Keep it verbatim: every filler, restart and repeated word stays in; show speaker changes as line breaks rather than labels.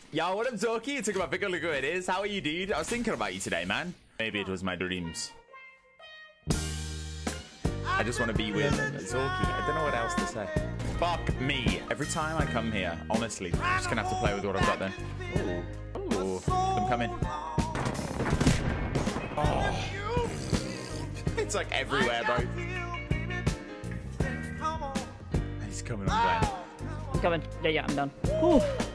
Yo, what up, Zorkki? It's about Vic. Look who it is. How are you, dude? I was thinking about you today, man. Maybe it was my dreams. I just want to be with Zorkki. I don't know what else to say. Fuck me. Every time I come here, honestly, I'm just gonna have to play with what I've got then. Ooh. Ooh. I'm coming. Oh. It's like everywhere, bro. He's coming on down.
I'm coming. Yeah, yeah, I'm done. Whew.